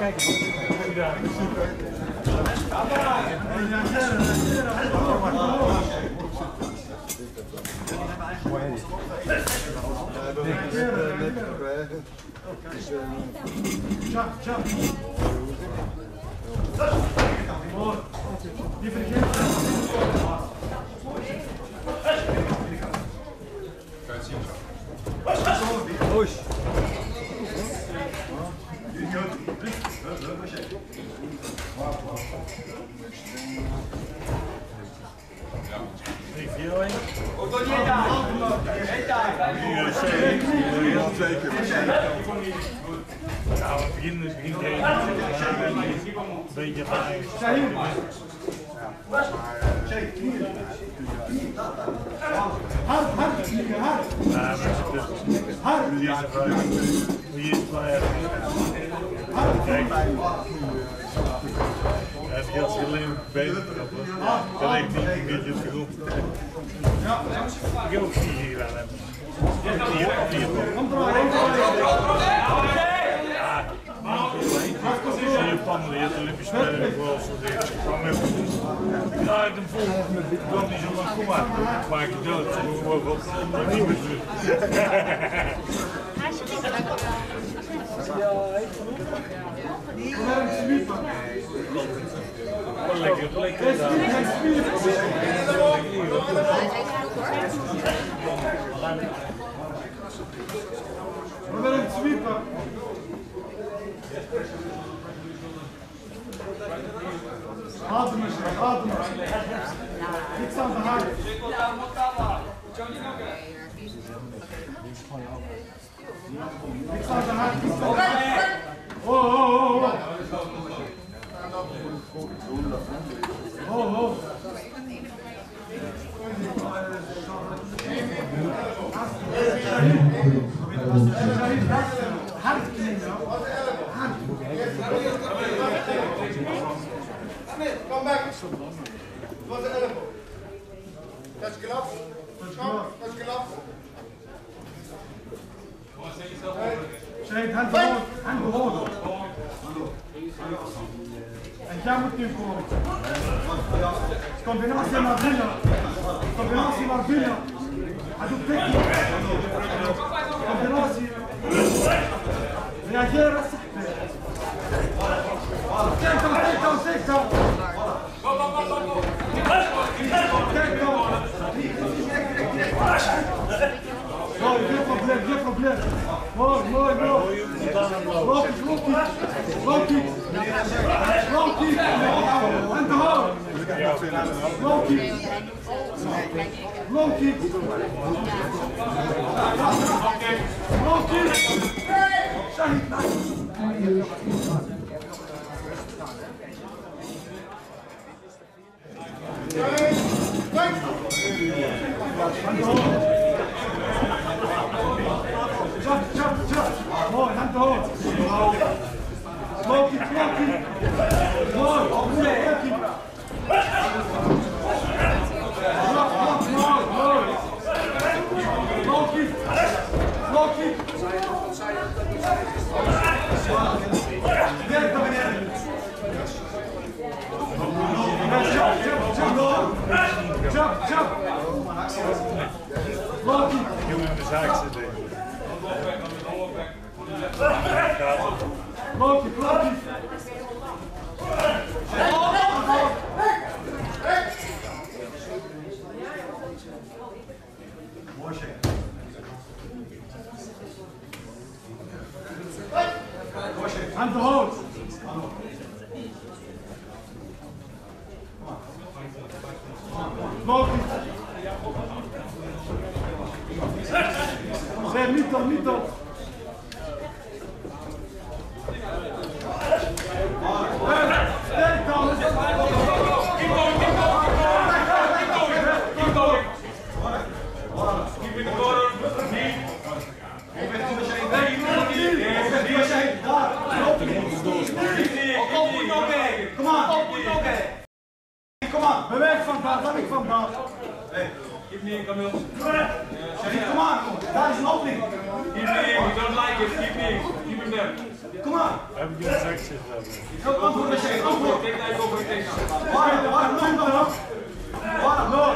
kijken. Ja, super. Nou, het begin is geen een beetje van eigen. Het geldt zich alleen beter trappen. Dat lijkt niet een beetje te goed. Ik heb ook 4 gedaan hebben. Japan leert Olympisch Spelen voor als soort ik ga het hem vol. Ik kan niet zo lang komen. Ik maak je dood. Ik moet wel wat niet meer doen. Lekker we willen het sweepen. Adem eens, adem eens. Niks aan de haak. Niks aan de haak. Oh, oh, oh. Oh, oh. Come back. What's the elbow? Touch gloves. Touch gloves. Zeg, hand behouden. Hand behouden. En jij moet nu komen. Combinatie naar binnen. Combinatie naar binnen. Hij doet tekenen. Combinatie. Reageren. Take down, take down, take down. Go, go, go, go, go. Take down. Mooi, geen probleem, geen probleem. Mooi, mooi, mooi. Loop iets, loop iets. Loop iets. Loop iets. En de hoofd. Loop iets. Loop iets. Loop iets. Mooi, hand hoog. Loopie, loopie. Mooi, loopie. Loopie. Loopie. Werk naar beneden. Jump, jump. Loopie. Ik moet in de zaak zitten. Loopie, loopie. Hand hoog. Loopie. Zeg, niet op, niet op. Sterk dan. Keep going, keep going. Keep going. Keep in the corner. Knee. Kom aan, beweeg vandaag, laat ik vandaag. Hey, geef me een kameel. Kom aan, daar is een opening. come on. Heb ik geen seks No, antwoord de Sheikh, antwoord. Waar, no.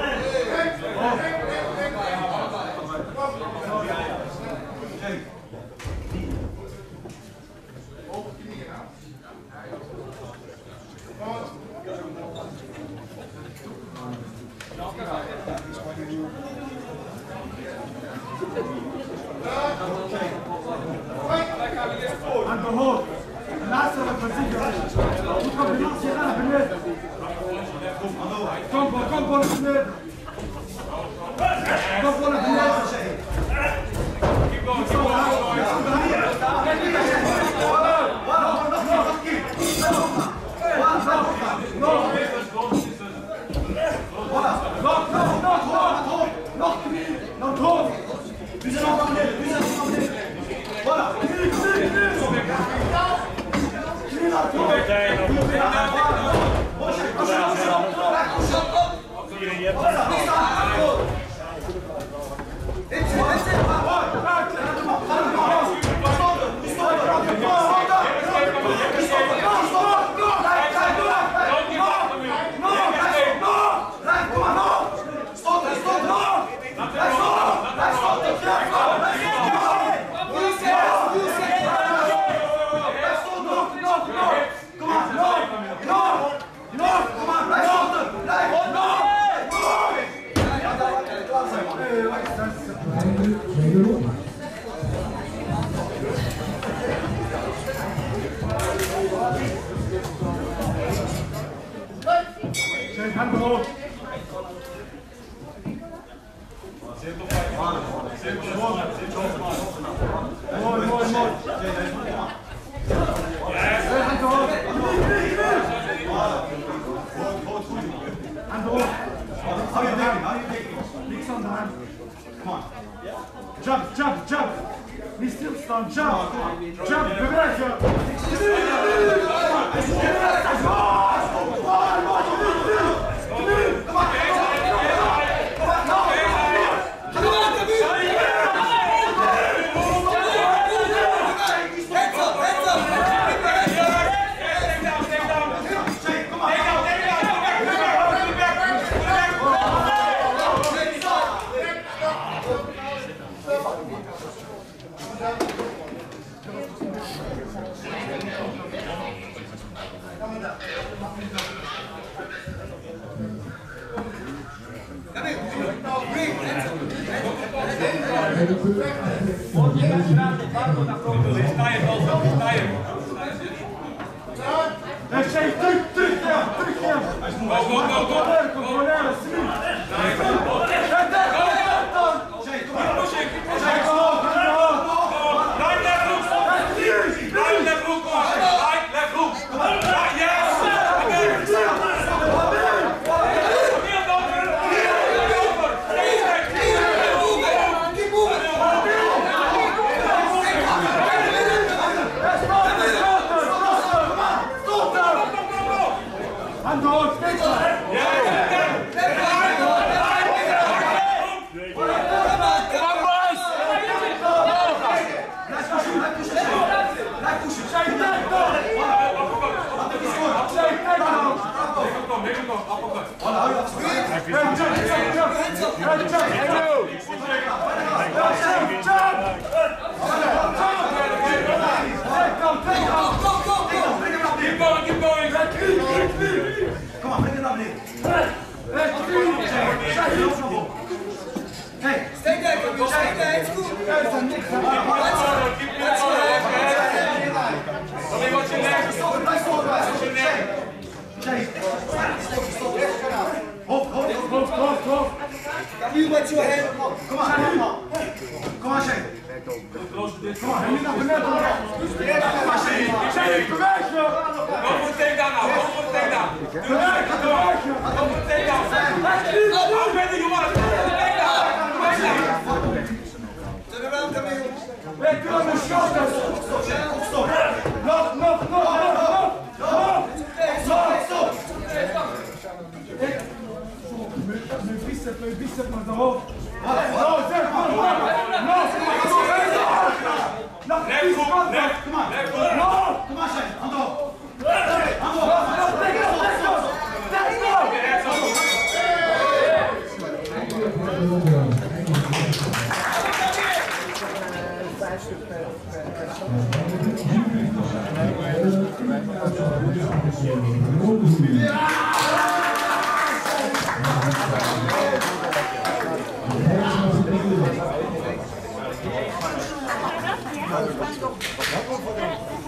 Aan de hoofd. De laatste wat we zien. Hoe kan de laatste naar beneden? Kom naar beneden. Kom naar beneden. Keep going, keep Jump! Niet stilstaan, jump! Bewegen! You wet your head. Come on, Shane. Come on, Shane. Come on, you not Come on, Shane. Shane, come back, yo. Go for the takedown now. Go for the takedown. Go for the takedown. How ready you want to take the takedown? Turn around, come here. Let go of the shoulders. Stop. No. Mijn bicep naar de hoofd. No! Ja.